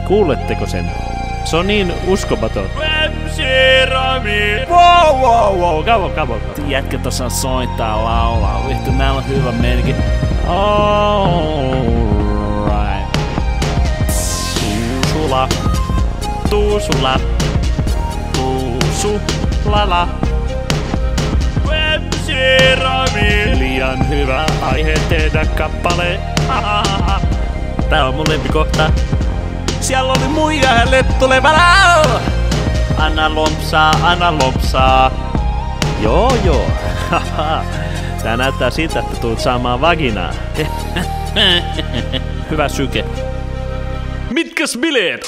Kuuletteko sen? Se on niin uskomaton. Wow. Come on. Jätkät osaa soittaa, laulaa. Vittu, näillä on hyvä meininki. Alright. Tuusulala. Liian hyvä aihe tehdä kappale. Tää on mun lempikohta. Siellä oli muija hänelle tulevana. Anna lompsaa. Joo. Tää näyttää siltä, että tulet saamaan vaginaa. Hyvä syke. Mitkäs bileet?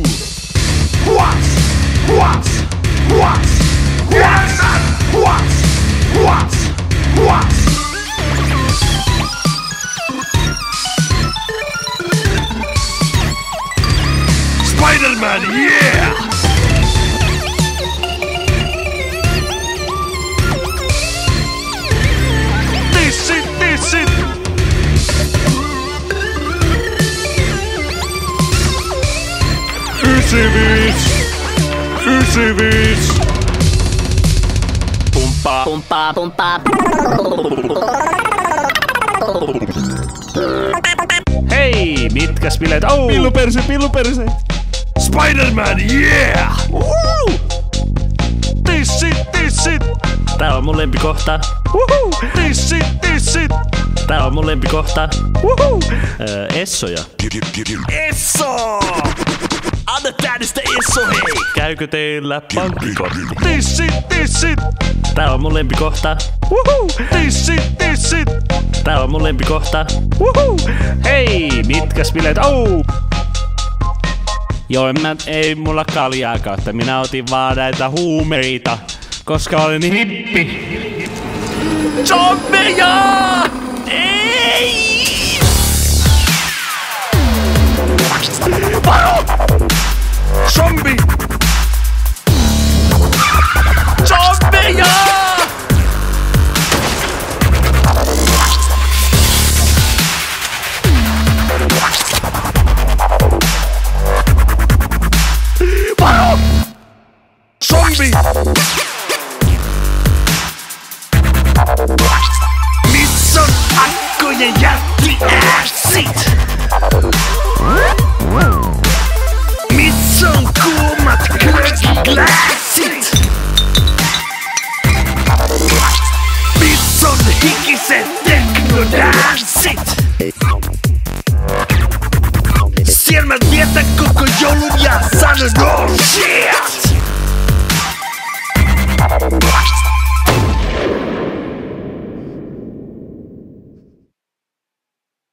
Spider-Man, yeah! This it! 95! Pumppaa. Hei, mitkäs bileet? Pilluperse! Spider-Man, yeah! Tissit! Tää on mun lempikohta. Tissit! Tää on mun lempikohta. Essoja. Esso! Anna tähdestä Esso, hei! Käykö teillä pankkikortti? Tissit! Tää on mun lempikohta. Tissit! Tää on mun lempikohta. Hei, mitkäs bileet? Joo, ei mulla kaljaakaan, että minä otin vaan näitä huumeita, koska olen hippi. Zombeja! Ei! Varo! Zombi! Zombeja! Varo! Zombi! Missä on akkojen jättiässit? Missä on kuumat glögiglässit? Missä on hikiset teknodanssit? Siellä mä vietän koko joulun ja sanon oh shit!